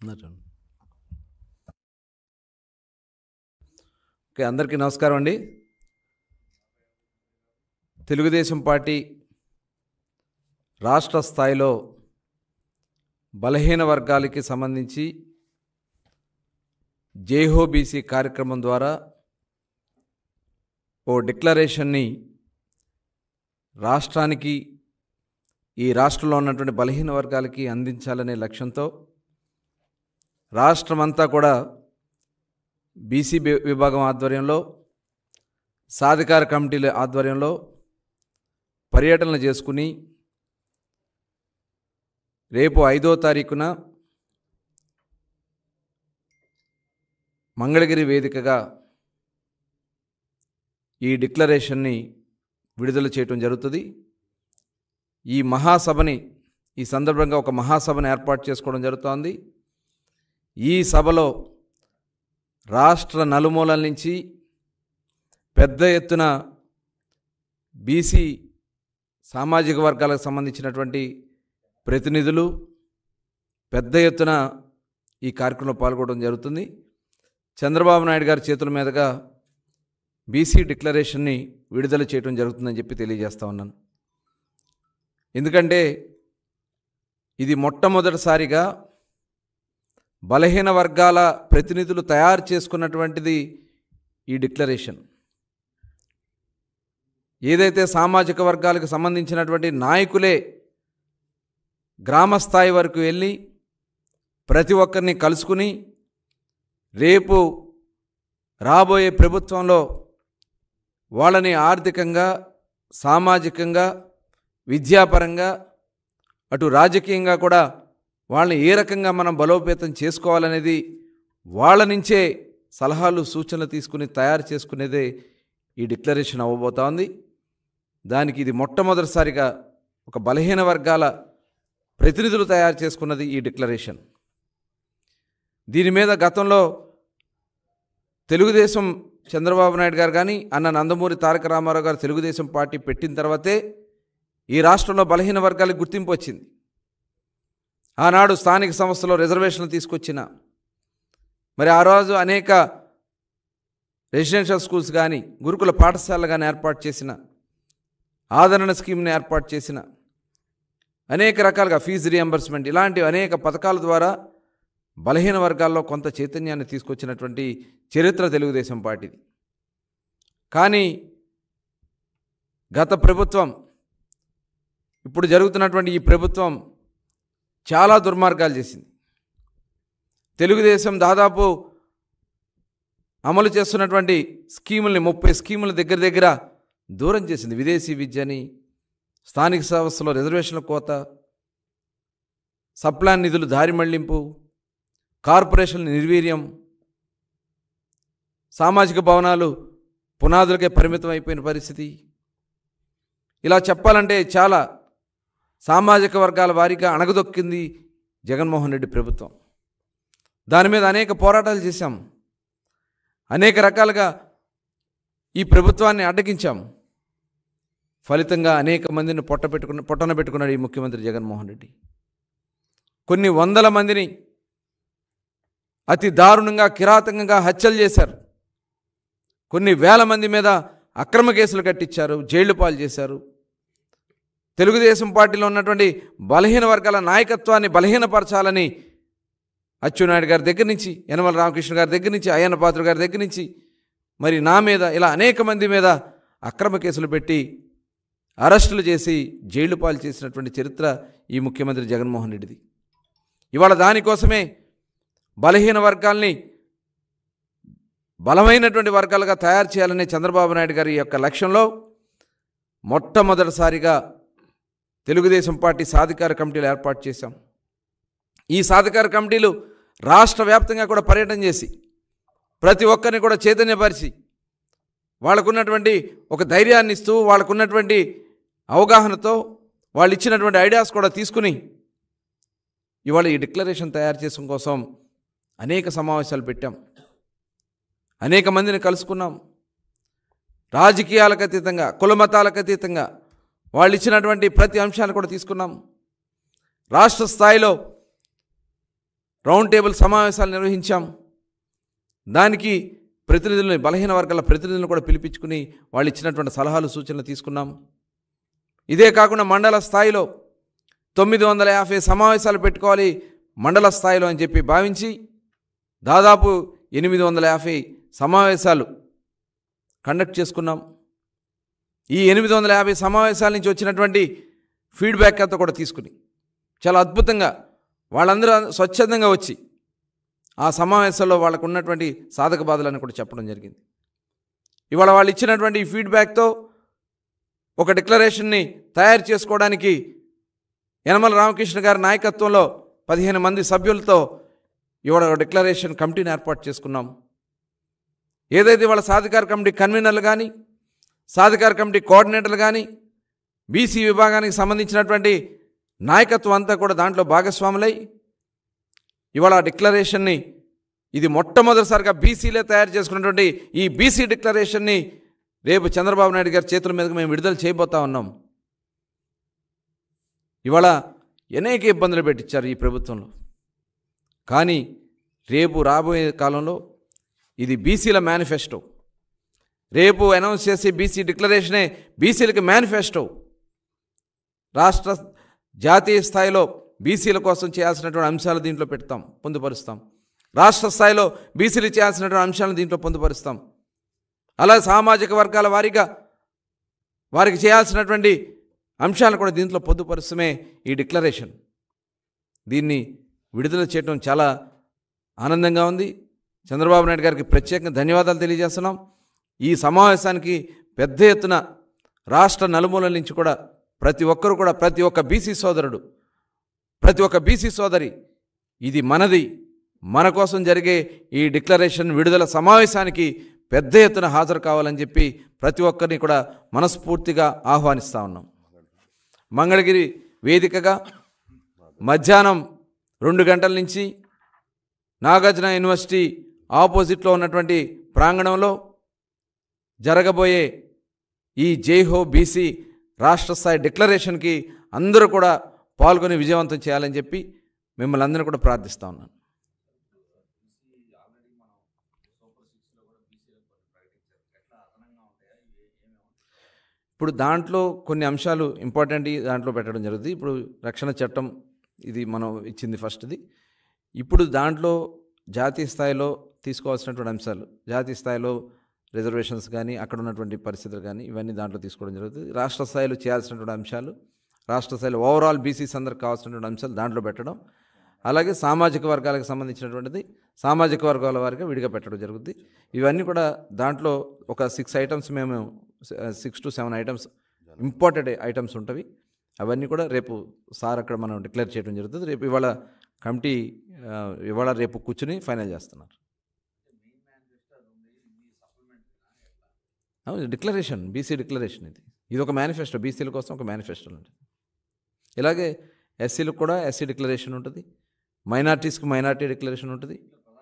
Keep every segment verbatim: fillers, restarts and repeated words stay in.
Okay, అందరికీ నమస్కారం అండి. తెలుగుదేశం పార్టీ రాష్ట్ర స్థాయిలో బలహీన వర్గాలకి సంబంధించి జైహో బీసీ కార్యక్రమం ద్వారా ఓ డిక్లరేషన్ని రాష్ట్రానికి, ఈ రాష్ట్రంలో ఉన్నటువంటి బలహీన వర్గాలకి అందించాలనే లక్ష్యంతో రాష్ట్రమంతా కూడా బీసీ విభాగం ఆధ్వర్యంలో, సాధికార కమిటీల ఆధ్వర్యంలో పర్యటనలు చేసుకుని రేపు ఐదో తారీఖున మంగళగిరి వేదికగా ఈ డిక్లరేషన్ని విడుదల చేయటం జరుగుతుంది. ఈ మహాసభని, ఈ సందర్భంగా ఒక మహాసభను ఏర్పాటు చేసుకోవడం జరుగుతోంది. ఈ సభలో రాష్ట్ర నలుమూలల నుంచి పెద్ద ఎత్తున బీసీ సామాజిక వర్గాలకు సంబంధించినటువంటి ప్రతినిధులు పెద్ద ఎత్తున ఈ కార్యక్రమంలో పాల్గొనడం జరుగుతుంది. చంద్రబాబు నాయుడు గారి చేతుల మీదుగా బీసీ డిక్లరేషన్ని విడుదల చేయడం జరుగుతుందని చెప్పి తెలియజేస్తా ఉన్నాను. ఎందుకంటే ఇది మొట్టమొదటిసారిగా బలహీన వర్గాల ప్రతినిధులు తయారు చేసుకున్నటువంటిది ఈ డిక్లరేషన్. ఏదైతే సామాజిక వర్గాలకు సంబంధించినటువంటి నాయకులే గ్రామస్థాయి వరకు వెళ్ళి ప్రతి ఒక్కరిని కలుసుకుని రేపు రాబోయే ప్రభుత్వంలో వాళ్ళని ఆర్థికంగా, సామాజికంగా, విద్యాపరంగా, అటు రాజకీయంగా కూడా వాళ్ళని ఏ రకంగా మనం బలోపేతం చేసుకోవాలనేది వాళ్ళ నుంచే సలహాలు, సూచనలు తీసుకుని తయారు చేసుకునేదే ఈ డిక్లరేషన్ అవ్వబోతా ఉంది. దానికి ఇది మొట్టమొదటిసారిగా ఒక బలహీన వర్గాల ప్రతినిధులు తయారు చేసుకున్నది ఈ డిక్లరేషన్. దీని మీద గతంలో తెలుగుదేశం చంద్రబాబు నాయుడు గారు కానీ, అన్న నందమూరి తారక రామారావు గారు తెలుగుదేశం పార్టీ పెట్టిన తర్వాతే ఈ రాష్ట్రంలో బలహీన వర్గాలకు గుర్తింపు వచ్చింది. ఆనాడు స్థానిక సంస్థలో రిజర్వేషన్లు తీసుకొచ్చిన, మరి ఆ రోజు అనేక రెసిడెన్షియల్ స్కూల్స్ కానీ, గురుకుల పాఠశాలలు కానీ ఏర్పాటు చేసిన, ఆదరణ స్కీమ్ని ఏర్పాటు చేసిన, అనేక రకాలుగా ఫీజు రియంబర్స్మెంట్, ఇలాంటి అనేక పథకాల ద్వారా బలహీన వర్గాల్లో కొంత చైతన్యాన్ని తీసుకొచ్చినటువంటి చరిత్ర తెలుగుదేశం పార్టీది. కానీ గత ప్రభుత్వం, ఇప్పుడు జరుగుతున్నటువంటి ఈ ప్రభుత్వం చాలా దుర్మార్గాలు చేసింది. తెలుగుదేశం దాదాపు అమలు చేస్తున్నటువంటి స్కీముల్ని, ముప్పై స్కీముల దగ్గర దగ్గర దూరం చేసింది. విదేశీ విద్యని, స్థానిక సంస్థలో రిజర్వేషన్ల కోత, సప్లాన్ నిధులు దారి మళ్లింపు, కార్పొరేషన్ల నిర్వీర్యం, సామాజిక భవనాలు పునాదులకే పరిమితం అయిపోయిన పరిస్థితి. ఇలా చెప్పాలంటే చాలా సామాజిక వర్గాల వారీగా అణగదొక్కింది జగన్మోహన్ రెడ్డి ప్రభుత్వం. దాని మీద అనేక పోరాటాలు చేశాం, అనేక రకాలుగా ఈ ప్రభుత్వాన్ని అడ్డగించాం. ఫలితంగా అనేక మందిని పొట్ట పెట్టుకున్న పొట్టన పెట్టుకున్నాడు ఈ ముఖ్యమంత్రి జగన్మోహన్ రెడ్డి. కొన్ని వందల మందిని అతి దారుణంగా, కిరాతకంగా హత్యలు చేశారు. కొన్ని వేల మంది మీద అక్రమ కేసులు కట్టించారు, జైళ్లు పాలు చేశారు. తెలుగుదేశం పార్టీలో ఉన్నటువంటి బలహీన వర్గాల నాయకత్వాన్ని బలహీనపరచాలని అచ్చెన్నాయుడు గారి దగ్గర నుంచి, యనమల రామకృష్ణ గారి దగ్గర నుంచి, అయ్యన్న పాత్రుడు గారి దగ్గర నుంచి, మరి నా మీద, ఇలా అనేక మంది మీద అక్రమ కేసులు పెట్టి అరెస్టులు చేసి జైళ్లు పాలు చేసినటువంటి చరిత్ర ఈ ముఖ్యమంత్రి జగన్మోహన్ రెడ్డిది. ఇవాళ దానికోసమే బలహీన వర్గాల్ని బలమైనటువంటి వర్గాలుగా తయారు చేయాలనే చంద్రబాబు నాయుడు గారి యొక్క లక్ష్యంలో మొట్టమొదటిసారిగా తెలుగుదేశం పార్టీ సాధికార కమిటీలు ఏర్పాటు చేశాం. ఈ సాధికార కమిటీలు రాష్ట్ర వ్యాప్తంగా కూడా పర్యటన చేసి ప్రతి ఒక్కరిని కూడా చైతన్యపరిచి వాళ్ళకున్నటువంటి ఒక ధైర్యాన్ని ఇస్తూ, వాళ్ళకున్నటువంటి అవగాహనతో వాళ్ళు ఇచ్చినటువంటి ఐడియాస్ కూడా తీసుకుని ఇవాళ ఈ డిక్లరేషన్ తయారు చేయడం కోసం అనేక సమావేశాలు పెట్టాం, అనేక మందిని కలుసుకున్నాం. రాజకీయాలకు అతీతంగా, కుల మతాలకు అతీతంగా వాళ్ళు ఇచ్చినటువంటి ప్రతి అంశాన్ని కూడా తీసుకున్నాం. రాష్ట్ర స్థాయిలో రౌండ్ టేబుల్ సమావేశాలు నిర్వహించాం. దానికి ప్రతినిధులను, బలహీన వర్గాల ప్రతినిధులను కూడా పిలిపించుకుని వాళ్ళు ఇచ్చినటువంటి సలహాలు సూచనలు తీసుకున్నాం. ఇదే కాకుండా మండల స్థాయిలో తొమ్మిది వందల యాభై సమావేశాలు పెట్టుకోవాలి మండల స్థాయిలో అని చెప్పి భావించి దాదాపు ఎనిమిది వందల యాభై సమావేశాలు కండక్ట్ చేసుకున్నాం. ఈ ఎనిమిది వందల యాభై సమావేశాల నుంచి వచ్చినటువంటి ఫీడ్బ్యాక్ అంతా కూడా తీసుకుని చాలా అద్భుతంగా వాళ్ళందరూ స్వచ్ఛందంగా వచ్చి ఆ సమావేశంలో వాళ్ళకు ఉన్నటువంటి సాధక బాధలను కూడా చెప్పడం జరిగింది. ఇవాళ వాళ్ళు ఇచ్చినటువంటి ఈ ఫీడ్బ్యాక్తో ఒక డిక్లరేషన్ని తయారు చేసుకోవడానికి యనమల రామకృష్ణ గారి నాయకత్వంలో పదిహేను మంది సభ్యులతో ఇవాళ డిక్లరేషన్ కమిటీని ఏర్పాటు చేసుకున్నాం. ఏదైతే వాళ్ళ సాధికార కమిటీ కన్వీనర్లు కానీ, సాధికార కమిటీ కోఆర్డినేటర్లు కానీ, బీసీ విభాగానికి సంబంధించినటువంటి నాయకత్వం అంతా కూడా దాంట్లో భాగస్వాములై ఇవాళ డిక్లరేషన్ని, ఇది మొట్టమొదటిసారిగా బీసీలే తయారు చేసుకున్నటువంటి ఈ బీసీ డిక్లరేషన్ని రేపు చంద్రబాబు నాయుడు గారి చేతుల మీదకి మేము విడుదల చేయబోతా ఉన్నాం. ఇవాళ అనేక ఇబ్బందులు పెట్టించారు ఈ ప్రభుత్వంలో, కానీ రేపు రాబోయే కాలంలో ఇది బీసీల మేనిఫెస్టో. రేపు అనౌన్స్ చేసే బీసీ డిక్లరేషనే బీసీలకి మేనిఫెస్టో. రాష్ట్ర జాతీయ స్థాయిలో బీసీల కోసం చేయాల్సినటువంటి అంశాలు దీంట్లో పెడతాం, పొందుపరుస్తాం. రాష్ట్ర స్థాయిలో బీసీలు చేయాల్సినటువంటి అంశాలను దీంట్లో పొందుపరుస్తాం. అలాగే సామాజిక వర్గాల వారీగా వారికి చేయాల్సినటువంటి అంశాలను కూడా దీంట్లో పొందుపరుస్తమే ఈ డిక్లరేషన్. దీన్ని విడుదల చేయడం చాలా ఆనందంగా ఉంది. చంద్రబాబు నాయుడు గారికి ప్రత్యేకంగా ధన్యవాదాలు తెలియజేస్తున్నాం. ఈ సమావేశానికి పెద్ద ఎత్తున రాష్ట్ర నలుమూలల నుంచి కూడా ప్రతి ఒక్కరు కూడా, ప్రతి ఒక్క బీసీ సోదరుడు, ప్రతి ఒక్క బీసీ సోదరి, ఇది మనది, మన కోసం జరిగే ఈ డిక్లరేషన్ విడుదల సమావేశానికి పెద్ద ఎత్తున హాజరు కావాలని చెప్పి ప్రతి ఒక్కరిని కూడా మనస్ఫూర్తిగా ఆహ్వానిస్తూ ఉన్నాం. మంగళగిరి వేదికగా మధ్యాహ్నం రెండు గంటల నుంచి నాగార్జున యూనివర్సిటీ ఆపోజిట్లో ఉన్నటువంటి ప్రాంగణంలో జరగబోయే ఈ జై హో బీసీ రాష్ట్ర స్థాయి డిక్లరేషన్కి అందరూ కూడా పాల్గొని విజయవంతం చేయాలని చెప్పి మిమ్మల్ని అందరినీ కూడా ప్రార్థిస్తూ ఉన్నాను. ఇప్పుడు దాంట్లో కొన్ని అంశాలు ఇంపార్టెంట్ దాంట్లో పెట్టడం జరుగుతుంది. ఇప్పుడు రక్షణ చట్టం ఇది మనం ఇచ్చింది ఫస్ట్ది. ఇప్పుడు దాంట్లో జాతీయ స్థాయిలో తీసుకోవాల్సినటువంటి అంశాలు, జాతీయ స్థాయిలో రిజర్వేషన్స్ కానీ, అక్కడ ఉన్నటువంటి పరిస్థితులు కానీ, ఇవన్నీ దాంట్లో తీసుకోవడం జరుగుతుంది. రాష్ట్ర స్థాయిలో చేయాల్సినటువంటి అంశాలు, రాష్ట్ర స్థాయిలో ఓవరాల్ బీసీస్ అందరికి కావాల్సినటువంటి అంశాలు దాంట్లో పెట్టడం, అలాగే సామాజిక వర్గాలకు సంబంధించినటువంటిది సామాజిక వర్గాల వారిగా విడిగా పెట్టడం జరుగుతుంది. ఇవన్నీ కూడా దాంట్లో ఒక సిక్స్ ఐటమ్స్, మేము six to seven items important items ఉంటవి. అవన్నీ కూడా రేపు సార్ అక్కడ మనం డిక్లేర్ చేయడం జరుగుతుంది. రేపు ఇవాళ కమిటీ ఇవాళ రేపు కూర్చుని ఫైనల్ చేస్తున్నారు. డిక్లరేషన్, బీసీ డిక్లరేషన్ ఇది ఇది ఒక మేనిఫెస్టో, బీసీల కోసం ఒక మేనిఫెస్టో ఉంటుంది. ఇలాగే ఎస్సీలకు కూడా ఎస్సీ డిక్లరేషన్ ఉంటుంది, మైనార్టీస్కి మైనార్టీ డిక్లరేషన్ ఉంటుంది.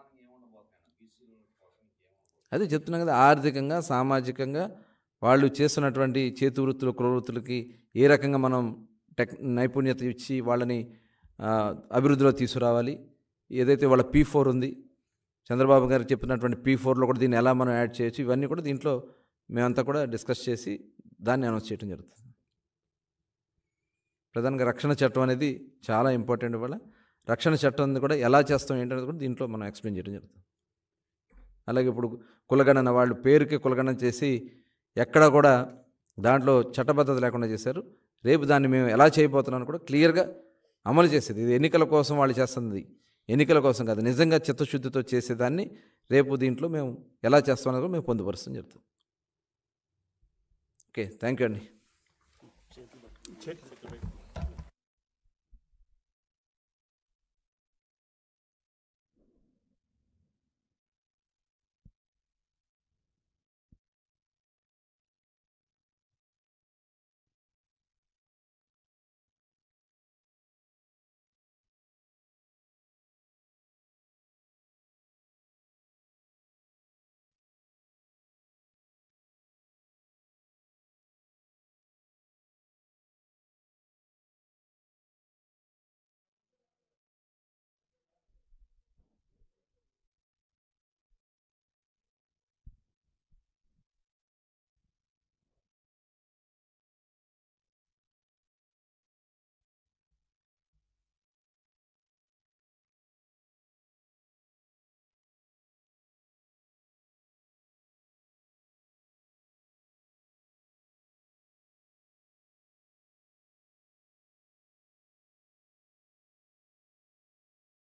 అదే చెప్తున్నాం కదా, ఆర్థికంగా సామాజికంగా వాళ్ళు చేస్తున్నటువంటి చేతి వృత్తులు, కులవృత్తులకి ఏ రకంగా మనం టెక్ నైపుణ్యత ఇచ్చి వాళ్ళని అభివృద్ధిలో తీసుకురావాలి. ఏదైతే వాళ్ళ పీ ఫోర్ ఉంది, చంద్రబాబు గారు చెప్పినటువంటి పీ ఫోర్లో కూడా దీన్ని ఎలా మనం యాడ్ చేయొచ్చు, ఇవన్నీ కూడా దీంట్లో మేమంతా కూడా డిస్కస్ చేసి దాన్ని అనౌన్స్ చేయడం జరుగుతుంది. ప్రధానంగా రక్షణ చట్టం అనేది చాలా ఇంపార్టెంట్. ఇవాళ రక్షణ చట్టం కూడా ఎలా చేస్తాం ఏంటనేది కూడా దీంట్లో మనం ఎక్స్ప్లెయిన్ చేయడం జరుగుతుంది. అలాగే ఇప్పుడు కులగణన, వాళ్ళు పేరుకి కులగణన చేసి ఎక్కడ కూడా దాంట్లో చట్టబద్ధత లేకుండా చేశారు. రేపు దాన్ని మేము ఎలా చేయబోతున్నాను కూడా క్లియర్గా అమలు చేసేది. ఇది ఎన్నికల కోసం వాళ్ళు చేస్తుంది, ఎన్నికల కోసం కాదు, నిజంగా చిత్తశుద్ధితో చేసేదాన్ని రేపు దీంట్లో మేము ఎలా చేస్తామని కూడా మేము పొందుపరుస్తాం జరుగుతుంది. ఓకే, థ్యాంక్ యూ అండి.